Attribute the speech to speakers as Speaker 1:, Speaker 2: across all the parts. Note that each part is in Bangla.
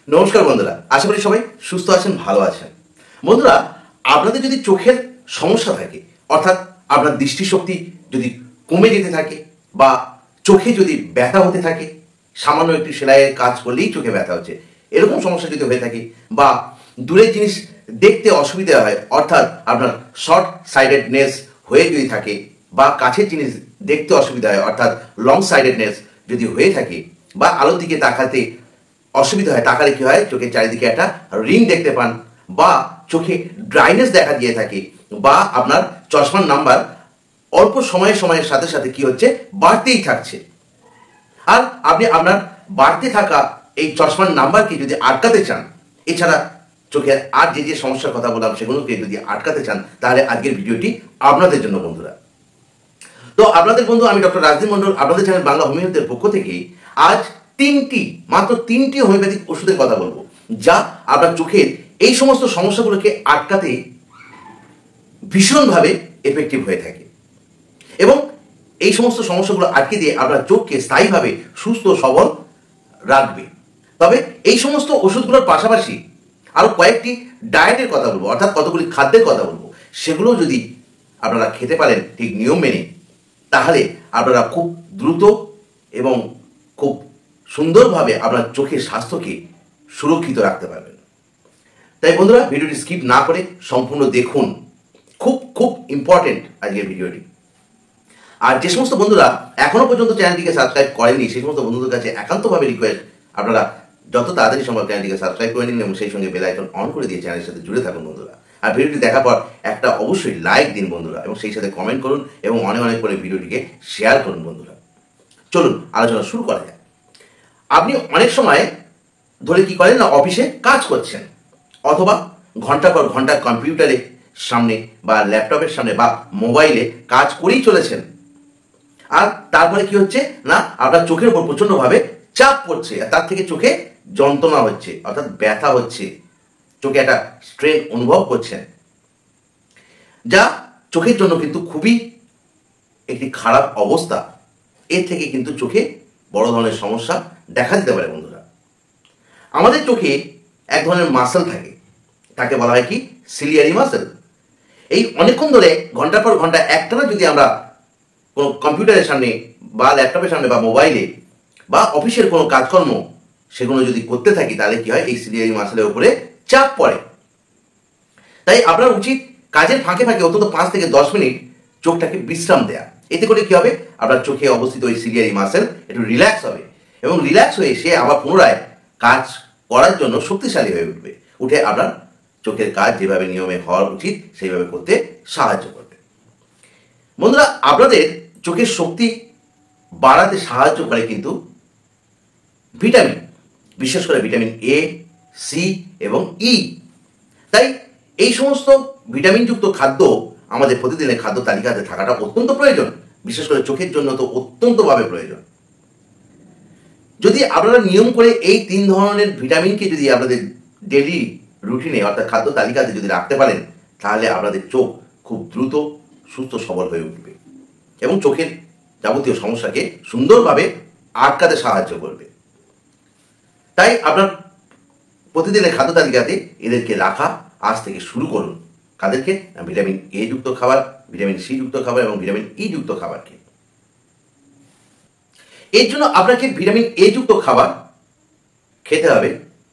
Speaker 1: নমস্কার বন্ধুরা, আশা করি সবাই সুস্থ আছেন, ভালো আছেন। বন্ধুরা, আপনাদের যদি চোখের সমস্যা থাকে, অর্থাৎ আপনার দৃষ্টিশক্তি যদি কমে যেতে থাকে বা চোখে যদি ব্যথা হতে থাকে, সামান্য একটু সেলাইয়ের কাজ করলেই চোখে ব্যথা হচ্ছে, এরকম সমস্যা যদি হয়ে থাকে, বা দূরের জিনিস দেখতে অসুবিধা হয়, অর্থাৎ আপনার শর্ট সাইডেডনেস হয়ে যদি থাকে, বা কাছের জিনিস দেখতে অসুবিধা হয়, অর্থাৎ লং সাইডেডনেস যদি হয়ে থাকে, বা আলোর দিকে তাকাতে অসুবিধা হয়, তাকালে কি হয়, চোখের চারিদিকে একটা রিং দেখতে পান, বা চোখে ড্রাইনেস দেখা দিয়ে থাকে, বা আপনার চশমার নাম্বার অল্প সময়ের সাথে সাথে কি হচ্ছে, বাড়তেই থাকছে। আর আপনি আপনার বাড়তে থাকা এই চশমার নাম্বারকে যদি আটকাতে চান, এছাড়া চোখের আর যে সমস্যার কথা বললাম সেগুলোকে যদি আটকাতে চান, তাহলে আজকের ভিডিওটি আপনাদের জন্য বন্ধুরা। তো আপনাদের বন্ধু আমি ডক্টর রাজদীপ মন্ডল, আপনাদের চ্যানেল বাংলা হোমিওপ্যাথির পক্ষ থেকে আজ মাত্র তিনটি হোমিওপ্যাথিক ওষুধের কথা বলবো, যা আপনার চোখের এই সমস্ত সমস্যাগুলোকে আটকাতে ভীষণভাবে এফেক্টিভ হয়ে থাকে এবং এই সমস্ত সমস্যাগুলো আটকে দিয়ে আপনার চোখকে স্থায়ীভাবে সুস্থ সবল রাখবে। তবে এই সমস্ত ওষুধগুলোর পাশাপাশি আরো কয়েকটি ডায়েটের কথা বলবো, অর্থাৎ কতগুলি খাদ্যের কথা বলবো। সেগুলো যদি আপনারা খেতে পারেন ঠিক নিয়ম মেনে, তাহলে আপনারা খুব দ্রুত এবং খুব সুন্দরভাবে আপনার চোখের স্বাস্থ্যকে সুরক্ষিত রাখতে পারবেন। তাই বন্ধুরা, ভিডিওটি স্কিপ না করে সম্পূর্ণ দেখুন, খুব খুব ইম্পর্টেন্ট আজকের ভিডিওটি। আর যে সমস্ত বন্ধুরা এখনো পর্যন্ত চ্যানেলটিকে সাবস্ক্রাইব করেননি, সেই সমস্ত বন্ধুদের কাছে একান্তভাবে রিকোয়েস্ট, আপনারা যত তাড়াতাড়ি সম্ভব চ্যানেলটিকে সাবস্ক্রাইব করে নিন এবং সেই সঙ্গে বেল আইকন অন করে দিয়ে চ্যানেলের সাথে জুড়ে থাকুন বন্ধুরা। আর ভিডিওটি দেখার পর একটা অবশ্যই লাইক দিন বন্ধুরা, এবং সেই সাথে কমেন্ট করুন এবং অনেক অনেক করে ভিডিওটিকে শেয়ার করুন বন্ধুরা। চলুন আলোচনা শুরু করা যায়। আপনি অনেক সময় ধরে কি করেন না, অফিসে কাজ করছেন, অথবা ঘন্টা পর ঘন্টা কম্পিউটারের সামনে বা ল্যাপটপের সামনে বা মোবাইলে কাজ করেই চলেছেন। আর তারপরে কি হচ্ছে না, আপনার চোখের উপর প্রচন্ডভাবে চাপ পড়ছে, আর তার থেকে চোখে যন্ত্রণা হচ্ছে, অর্থাৎ ব্যথা হচ্ছে, চোখে একটা স্ট্রেন অনুভব করছেন, যা চোখের জন্য কিন্তু খুবই একটি খারাপ অবস্থা। এর থেকে কিন্তু চোখে বড় ধরনের সমস্যা দেখা দিতে পারে বন্ধুরা। আমাদের চোখে এক ধরনের মাসেল থাকে, তাকে বলা হয় কি, সিলিয়ারি মাসেল। এই অনেকক্ষণ ধরে ঘন্টার পর ঘন্টা একটানা যদি আমরা কোনো কম্পিউটারের সামনে বা ল্যাপটপের সামনে বা মোবাইলে বা অফিসের কোনো কাজকর্ম সেগুলো যদি করতে থাকি, তাহলে কি হয়, এই সিলিয়ারি মাসেলের উপরে চাপ পড়ে। তাই আপনার উচিত কাজের ফাঁকে ফাঁকে অন্তত 5 থেকে 10 মিনিট চোখটাকে বিশ্রাম দেয়া। এতে করে কি হবে, আপনার চোখে অবস্থিত ওই সিলিয়ারি মাসেল একটু রিল্যাক্স হবে, এবং রিল্যাক্স হয়ে সে আবার পুনরায় কাজ করার জন্য শক্তিশালী হয়ে উঠে আপনার চোখের কাজ যেভাবে নিয়মে হওয়া উচিত সেইভাবে করতে সাহায্য করবে। বন্ধুরা, আপনাদের চোখের শক্তি বাড়াতে সাহায্য করে কিন্তু ভিটামিন, বিশেষ করে ভিটামিন এ, সি এবং ই। তাই এই সমস্ত ভিটামিনযুক্ত খাদ্য আমাদের প্রতিদিনের খাদ্য তালিকাতে থাকাটা অত্যন্ত প্রয়োজন, বিশেষ করে চোখের জন্য তো অত্যন্তভাবে প্রয়োজন। যদি আপনারা নিয়ম করে এই 3 ধরনের ভিটামিনকে যদি আপনাদের ডেলি রুটিনে অর্থাৎ খাদ্য তালিকাতে যদি রাখতে পারেন, তাহলে আপনাদের চোখ খুব দ্রুত সুস্থ সবল হয়ে উঠবে এবং চোখের যাবতীয় সমস্যাকে সুন্দরভাবে আটকাতে সাহায্য করবে। তাই আপনার প্রতিদিনের খাদ্য তালিকাতে এদেরকে রাখা আজ থেকে শুরু করুন। কাদেরকে? ভিটামিন এ যুক্ত খাবার, ভিটামিন সি যুক্ত খাবার এবং ভিটামিন ই যুক্ত খাবারকে। এর জন্য আপনাকে ভিটামিন এ যুক্ত খাবার খেতে হবে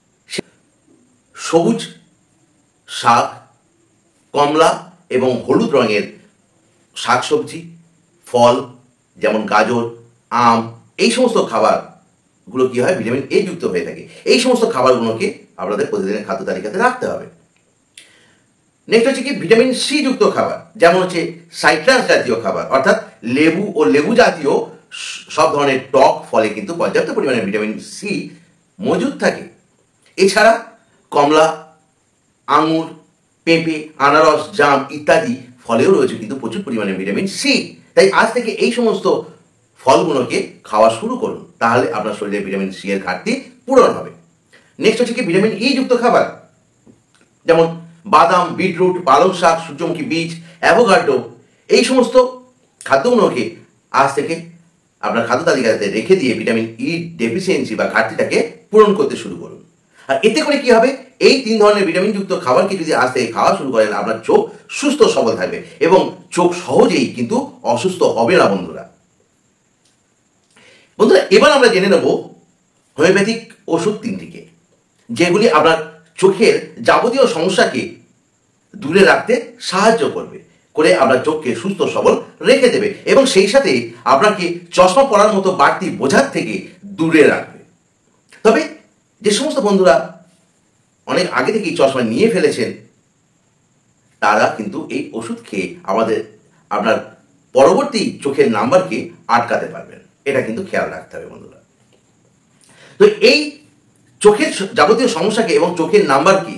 Speaker 1: সবুজ শাক, কমলা এবং হলুদ রঙের শাকসবজি, ফল যেমন গাজর, আম, এই সমস্ত খাবারগুলো কি হয়, ভিটামিন এ যুক্ত হয়ে থাকে। এই সমস্ত খাবারগুলোকে আপনাদের প্রতিদিনের খাদ্য তালিকাতে রাখতে হবে। নেক্সট হচ্ছে কি, ভিটামিন সি যুক্ত খাবার, যেমন হচ্ছে সাইট্রাস জাতীয় খাবার, অর্থাৎ লেবু ও লেবু জাতীয় সব ধরনের টক ফলে কিন্তু পর্যাপ্ত পরিমাণে ভিটামিন সি মজুদ থাকে। এছাড়া কমলা, আঙুর, পেঁপে, আনারস, জাম ইত্যাদি ফলেও রয়েছে কিন্তু প্রচুর পরিমাণে ভিটামিন সি। তাই আজ থেকে এই সমস্ত ফলগুলোকে খাওয়া শুরু করুন, তাহলে আপনার শরীরে ভিটামিন সি এর ঘাটতি পূরণ হবে। নেক্সট হচ্ছে কি, ভিটামিন ই যুক্ত খাবার, যেমন বাদাম, বিটরুট, পালং শাক, সূর্যমুখী বীজ, অ্যাভোকাডো, এই সমস্ত খাদ্যগুলোকে আজ থেকে আপনার খাদ্য তালিকাতে রেখে দিয়ে ভিটামিন ই ডেফিসিয়েন্সি বা ঘাটতিটাকে পূরণ করতে শুরু করুন। আর এতে করে কি হবে, এই 3 ধরনের ভিটামিনযুক্ত খাবারকে যদি আজ থেকে খাওয়া শুরু করেন, আপনার চোখ সুস্থ সবল থাকবে এবং চোখ সহজেই কিন্তু অসুস্থ হবে না বন্ধুরা। এবার আমরা জেনে নেব হোমিওপ্যাথিক ওষুধ 3টিকে, যেগুলি আপনার চোখের যাবতীয় সমস্যাকে দূরে রাখতে সাহায্য করবে, করে আপনার চোখকে সুস্থ সবল রেখে দেবে এবং সেই সাথে আপনাকে চশমা পরার মতো বাড়তি বোঝার থেকে দূরে রাখবে। তবে যে সমস্ত বন্ধুরা অনেক আগে থেকেই চশমা নিয়ে ফেলেছেন, তারা কিন্তু এই ওষুধ খেয়ে আপনার পরবর্তী চোখের নাম্বারকে আটকাতে পারবেন। এটা কিন্তু খেয়াল রাখতে হবে বন্ধুরা। তো এই চোখের যাবতীয় সমস্যাকে এবং চোখের নাম্বারকে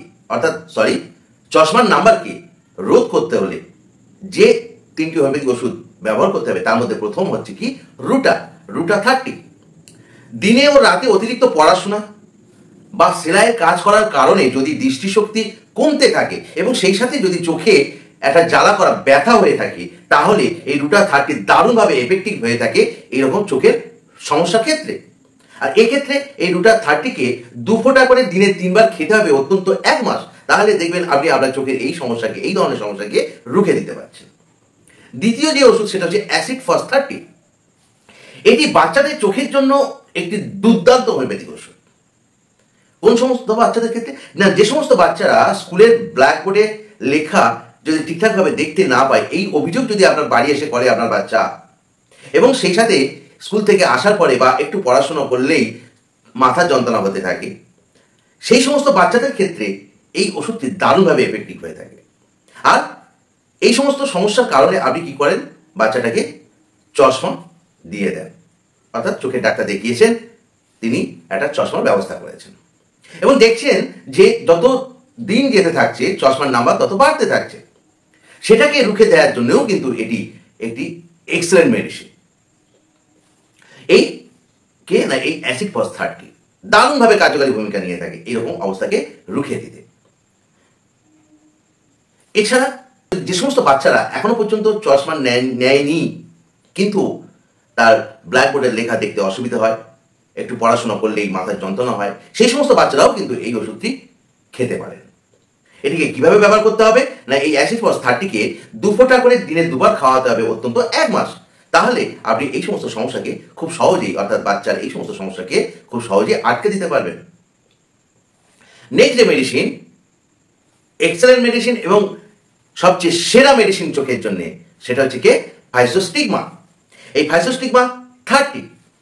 Speaker 1: চশমার নাম্বারকে রোধ করতে হলে যে 3টি হোমিওপ্যাথিক ওষুধ ব্যবহার করতে হবে, তার মধ্যে প্রথম হচ্ছে কি রুটা 30। দিনে ও রাতে অতিরিক্ত পড়াশোনা বা সেলাইয়ের কাজ করার কারণে যদি দৃষ্টিশক্তি কমতে থাকে এবং সেই সাথে যদি চোখে একটা জ্বালা করা ব্যথা হয়ে থাকে, তাহলে এই রুটা 30 দারুণভাবে এফেক্টিভ হয়ে থাকে এইরকম চোখের সমস্যার ক্ষেত্রে। আর এক্ষেত্রে এই রুটা 30কে 2 ফোঁটা করে দিনে 3 বার খেতে হবে অত্যন্ত 1 মাস। তাহলে দেখবেন আপনি আপনার চোখের এই ধরনের সমস্যাকে রুখে দিতে পারছেন। দ্বিতীয় যে ওষুধ সেটা হচ্ছে অ্যাসিড ফস 30। এটি বাচ্চাদের চোখের জন্য একটি দুর্দান্ত হোমিওপ্যাথিক ওষুধ। কোন সমস্ত বাচ্চাদের ক্ষেত্রে না, যে সমস্ত বাচ্চারা স্কুলের ব্ল্যাকবোর্ডে লেখা যদি ঠিকঠাকভাবে দেখতে না পায়, এই অভিযোগ যদি আপনার বাড়ি এসে করে আপনার বাচ্চা, এবং সেই সাথে স্কুল থেকে আসার পরে বা একটু পড়াশোনা করলেই মাথার যন্ত্রণা হতে থাকে, সেই সমস্ত বাচ্চাদের ক্ষেত্রে এই ওষুধটি দারুণভাবে এফেক্টিভ হয়ে থাকে। আর এই সমস্ত সমস্যার কারণে আপনি কি করেন, বাচ্চাটাকে চশমা দিয়ে দেন, অর্থাৎ চোখের ডাক্তার দেখিয়েছেন, তিনি একটা চশমার ব্যবস্থা করেছেন এবং দেখছেন যে যত দিন যেতে থাকছে চশমার নাম্বার তত বাড়তে থাকছে। সেটাকে রুখে দেওয়ার জন্যও কিন্তু এটি একটি এক্সেলেন্ট মেডিসিন। এই অ্যাসিড ফস 30 দারুণভাবে কার্যকারী ভূমিকা নিয়ে থাকে এরকম অবস্থাকে রুখে দিতে। এছাড়া যে সমস্ত বাচ্চারা এখনো পর্যন্ত চশমা নেয়নি, কিন্তু তার ব্ল্যাকবোর্ডের লেখা দেখতে অসুবিধা হয়, একটু পড়াশোনা করলেই মাথার যন্ত্রণা হয়, সেই সমস্ত বাচ্চারাও কিন্তু এই ওষুধটি খেতে পারেন। এটিকে কিভাবে ব্যবহার করতে হবে না, এই অ্যাসিড ফস 30কে 2 ফোঁটা করে দিনে 2 বার খাওয়াতে হবে অত্যন্ত 1 মাস। তাহলে আপনি এই সমস্ত সমস্যাকে খুব সহজেই, অর্থাৎ বাচ্চার এই সমস্ত সমস্যাকে খুব সহজেই আটকে দিতে পারবেন। নেক্সট যে মেডিসিন, এক্সেলেন্ট মেডিসিন এবং সবচেয়ে সেরা মেডিসিন চোখের জন্য, সেটা হচ্ছে কি ভাইসোস্টিগমা। এই ভাইসোস্টিগমা 30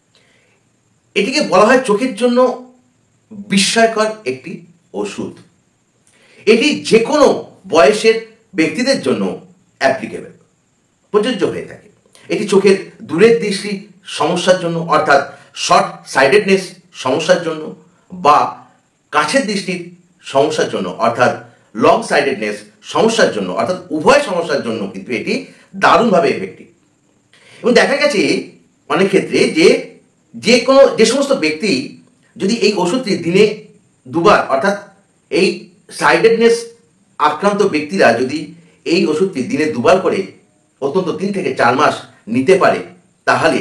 Speaker 1: এটিকে বলা হয় চোখের জন্য বিস্ময়কর একটি ওষুধ। এটি যে কোনো বয়সের ব্যক্তিদের জন্য অ্যাপ্লিকেবল, প্রযোজ্য হয়ে থাকে। এটি চোখের দূরের দৃষ্টি সমস্যার জন্য, অর্থাৎ শর্ট সাইডেডনেস সমস্যার জন্য, বা কাছের দৃষ্টির সমস্যার জন্য, অর্থাৎ লং সাইডেডনেস সমস্যার জন্য, অর্থাৎ উভয় সমস্যার জন্য কিন্তু এটি দারুণভাবে এফেক্টিভ। এবং দেখা গেছে অনেক ক্ষেত্রে যে সমস্ত ব্যক্তি যদি এই ওষুধটি দিনে 2 বার, অর্থাৎ এই সাইডেডনেস আক্রান্ত ব্যক্তিরা যদি এই ওষুধটি দিনে 2 বার করে অত্যন্ত 3 থেকে 4 মাস নিতে পারে, তাহলে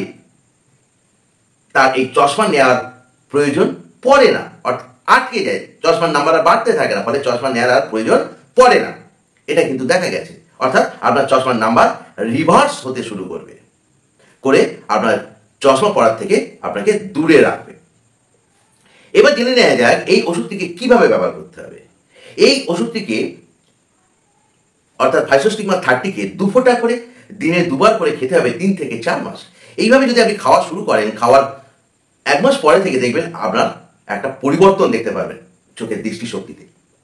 Speaker 1: তার এই চশমা নেওয়ার প্রয়োজন পড়ে না, অর্থাৎ আটকে যায়, চশমার নাম্বার আর বাড়তে থাকে না, ফলে চশমা নেওয়ার আর প্রয়োজন পড়ে না। এটা কিন্তু দেখা গেছে, অর্থাৎ আপনার চশমার নাম্বার রিভার্স হতে শুরু করবে, করে আপনার চশমা পড়ার থেকে আপনাকে দূরে রাখবে। এবার জেনে নেওয়া যাক এই ওষুধটিকে কিভাবে ব্যবহার করতে হবে। এই ওষুধটিকে, অর্থাৎ ভাইসোস্টিগমা 30কে 2 ফোঁটা করে দিনে 2 বার করে খেতে হবে 3 থেকে 4 মাস। এইভাবে যদি আপনি খাওয়া শুরু করেন, খাওয়ার 1 মাস পরে থেকে দেখবেন আপনার একটা পরিবর্তন দেখতে পাবেন চোখের দৃষ্টিশক্তিতে।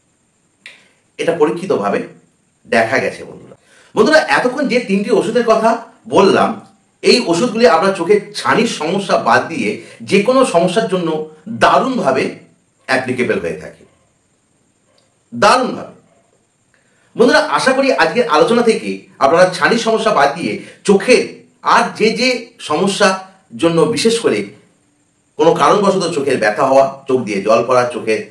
Speaker 1: এটা পরীক্ষিতভাবে দেখা গেছে বন্ধুরা। এতক্ষণ যে 3টি ওষুধের কথা বললাম, এই ওষুধগুলি আপনার চোখের ছানির সমস্যা বাদ দিয়ে যে কোনো সমস্যার জন্য দারুণভাবে অ্যাপ্লিকেবল হয়ে থাকে, দারুণভাবে। বন্ধুরা, আশা করি আজকের আলোচনা থেকে আপনারা ছানির সমস্যা বাদ দিয়ে চোখের আর যে সমস্যার জন্য, বিশেষ করে কোনো কারণবশত চোখের ব্যথা হওয়া, চোখ দিয়ে জল পড়া,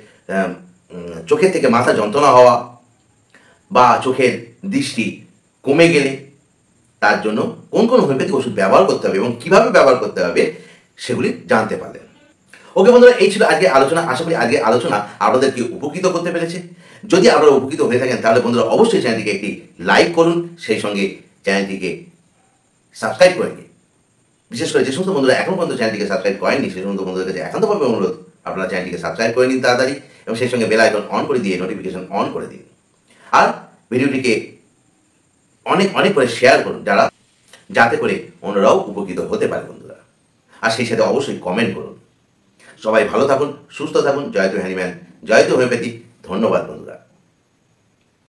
Speaker 1: চোখের থেকে মাথা যন্ত্রণা হওয়া, বা চোখের দৃষ্টি কমে গেলে তার জন্য কোন কোন হোমিওপ্যাথিক ওষুধ ব্যবহার করতে হবে এবং কিভাবে ব্যবহার করতে হবে সেগুলি জানতে পারলেন। ওকে বন্ধুরা, এই ছিল আজকে আলোচনা। আশা করি আজকে আলোচনা আপনাদেরকে উপকৃত করতে পেরেছে। যদি আপনারা উপকৃত হয়ে থাকেন তাহলে বন্ধুরা অবশ্যই চ্যানেলটিকে একটি লাইক করুন, সেই সঙ্গে চ্যানেলটিকে সাবস্ক্রাইব করে নিন। বিশেষ করে যে সমস্ত বন্ধুরা এখন পর্যন্ত চ্যানেলটিকে সাবস্ক্রাইব করেননি সেই সমস্ত বন্ধুদের কাছে একান্তভাবে অনুরোধ, আপনারা চ্যানেলটিকে সাবস্ক্রাইব করে নিন তাড়াতাড়ি, এবং সেই সঙ্গে বেল আইকন অন করে দিয়ে নোটিফিকেশন অন করে দিন। আর ভিডিওটিকে অনেক অনেক করে শেয়ার করুন, যাতে করে অন্যরাও উপকৃত হতে পারে বন্ধুরা। আর সেই সাথে অবশ্যই কমেন্ট করুন। সবাই ভালো থাকুন, সুস্থ থাকুন। জয়তু হ্যানিম্যান, জয়তু হোমিওপ্যাথি। ধন্যবাদ বন্ধুরা।